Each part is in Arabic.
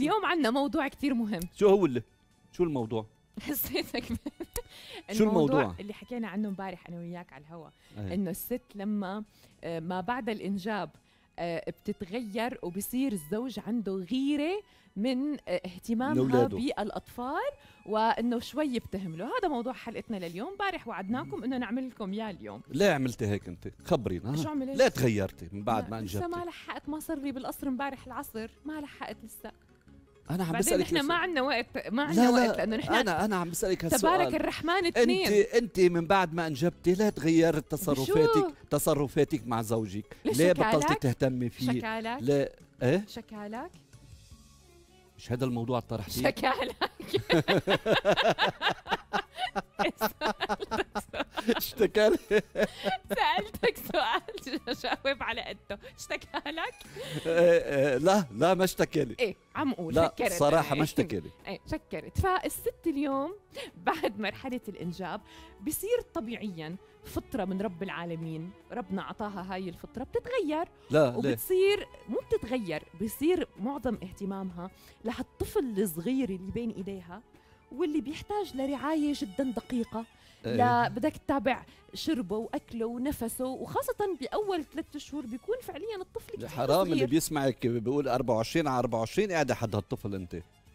اليوم عندنا موضوع كتير مهم. شو هو شو الموضوع؟ حسيتك شو الموضوع اللي حكينا عنه امبارح انا وياك على الهوا، انه الست لما ما بعد الانجاب بتتغير وبصير الزوج عنده غيرة من اهتمامها بالأطفال، وإنه شوي بتهمله. هذا موضوع حلقتنا لليوم. امبارح وعدناكم إنه نعمل لكم إياه اليوم. ليه عملتي هيك أنت؟ خبرينا. شو عملت؟ ليه تغيرتي من بعد ما أنجبتي؟ لسه ما لحقت، ما صار لي بالقصر امبارح العصر، ما لحقت لسه. أنا عم بسألك، نحن ما عندنا وقت، ما عندنا وقت، لأنه نحن أنا عم بسألك هالسؤال. تبارك الرحمن اثنين. أنت من بعد ما أنجبتي ليه تغيرت تصرفاتك مع زوجك؟ ليه بطلتي تهتمي فيه؟ شكالك؟ ليه؟ إيه؟ شكالك؟ مش هذا الموضوع اللي طرحتيه؟ شكالك؟ اشتكالي؟ سألتك سؤال جاوب على قده. اشتكالك؟ لا ما اشتكالي. ايه عم اقول لا شكرت. صراحة ما اشتكالي. ايه شكرت. فالست اليوم بعد مرحلة الإنجاب بصير طبيعيا فطرة من رب العالمين، ربنا عطاها هاي الفطرة، بتتغير. لا وبتصير مو بتتغير، بصير معظم اهتمامها لهالطفل الصغير اللي بين ايديها، واللي بيحتاج لرعاية جدا دقيقة. لا بدك تتابع شربه واكله ونفسه، وخاصة باول 3 شهور بيكون فعليا الطفل كثير حرام صغير. اللي بيسمعك بيقول 24 على 24 قاعدة حد هالطفل انت.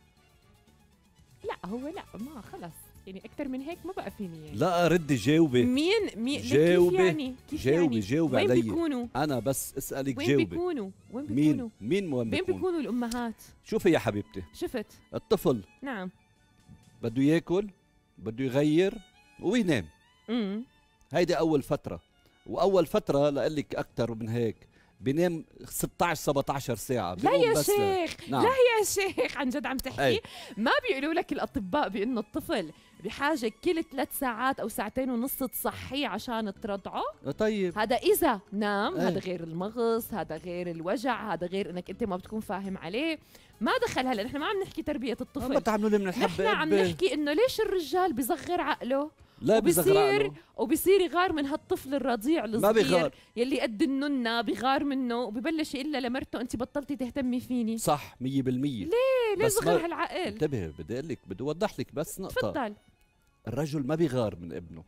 لا هو لا ما خلص يعني اكثر من هيك ما بقى فيني يعني. لا ردي جاوبي. مين جاوبي كيف يعني؟ كيف جاوبي يعني؟ جاوبي وين علي. بيكونوا؟ انا بس اسالك وين جاوبي. بيكونوا؟ وين بيكونوا؟ بيكونوا؟ وين بيكونوا الامهات؟ شوفي يا حبيبتي، شفت الطفل نعم بده ياكل، بده يغير وينام. هيدي اول فتره، واول فتره لقلك اكثر من هيك بينام 16 17 ساعه. لا يا شيخ نعم. لا يا شيخ عن جد عم تحكي. أي. ما بيقولوا لك الاطباء بانه الطفل بحاجه كل 3 ساعات او 2.5 ساعات تصحيه عشان ترضعه؟ طيب هذا اذا نام. أي. هذا غير المغص، هذا غير الوجع، هذا غير انك انت ما بتكون فاهم عليه. ما دخل هلا، نحن ما عم نحكي تربيه الطفل، ما تعملوا لي من الحبه. نحن عم نحكي انه ليش الرجال بيصغر عقله لا وبصير يغار من هالطفل الرضيع الصغير يلي قد النونة، بيغار منه وببلش يقول لمرته انت بطلتي تهتمي فيني. صح 100%. ليه صغر هالعقل؟ انتبه بدي اقول لك، بدي اوضح لك بس نقطه. تفضل. الرجل ما بيغار من ابنه،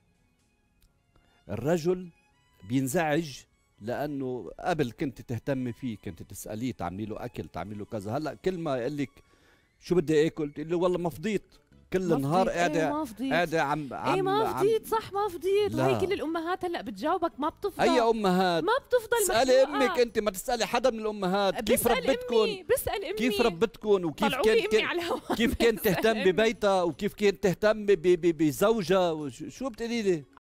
الرجل بينزعج لانه قبل كنت تهتمي فيه، كنت تساليه تعملي له اكل، تعملي له كذا. هلا كل ما يقول لك شو بدي اكل تقول له والله ما فضيت، كل النهار قاعده قاعده عم ما فضيت. صح ما فضيت. وهي كل الامهات هلا بتجاوبك ما بتفضل. اي امهات ما بتفضل. اسالي امك انت، ما تسالي حدا من الامهات كيف ربتكم. بسال امي كيف ربتكم وكيف كيف كانت تهتم ببيتها وكيف كانت تهتم بزوجها. شو بتقولي لي؟